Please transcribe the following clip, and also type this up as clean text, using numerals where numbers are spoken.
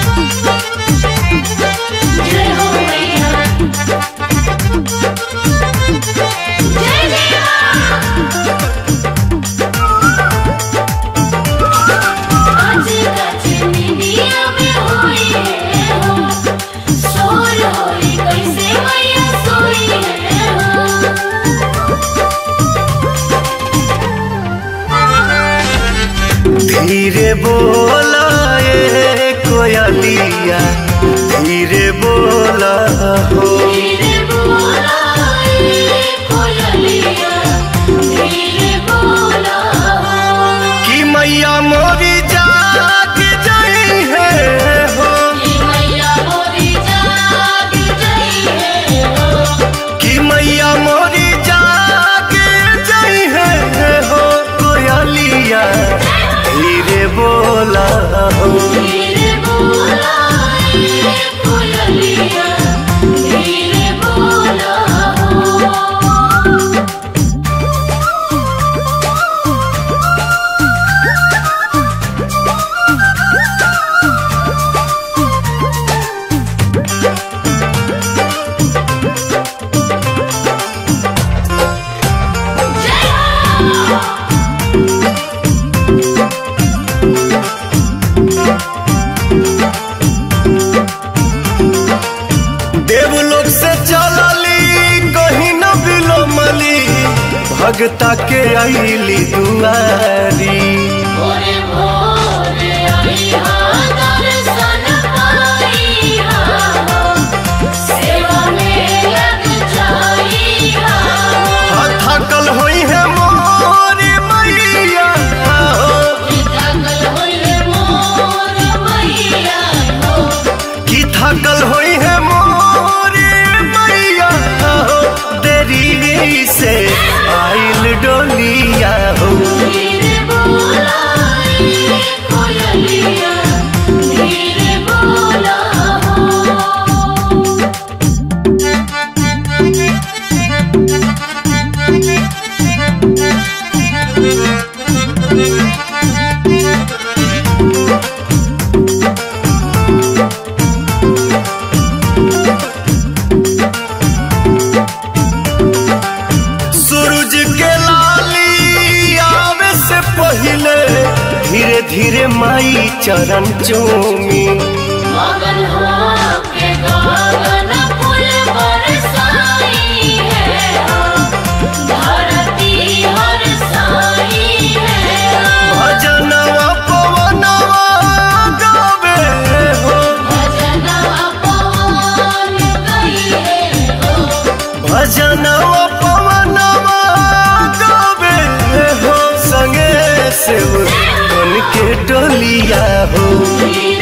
धीरे बोला ये कोयलिया, धीरे बोला हो, धीरे बोला ये कोयलिया, धीरे बोला हो, कि मैया मोरी जाग जाई है हो, कि मैया मोरी जाग जाई है हो, कि मैया मोरी जाग जाई है हो। कोयलिया धीरे बोला हो, धीरे बोला ये कोयलिया, धीरे बोला हो। देवलोक से चलली कहीं न बिलोमली, भगता के आईली दुआरी। भोरे भोरे आईहा दर्शन पाईहा, सेवा में लग जाईहा। थकल होई है मोरी मैया हो, थकल होई है मोर मैया हो, कि थकल होई है मोरी मैया हो। देरी से आइल डोलिया हो, धीरे बोला ये कोयलिया, धीरे बोला हो। सूरज के लाली आवे से पहले धीरे धीरे माई चरण चूमी। मगन होके गगन फूल बरसाई है हो, धरती हरसाई है हो। भजनवा पवनवा गावे हो, भजनवा पवन गइले हो, भजनवा पवनवा गावे हो। संगे से उनके डोलिया हो, धीरे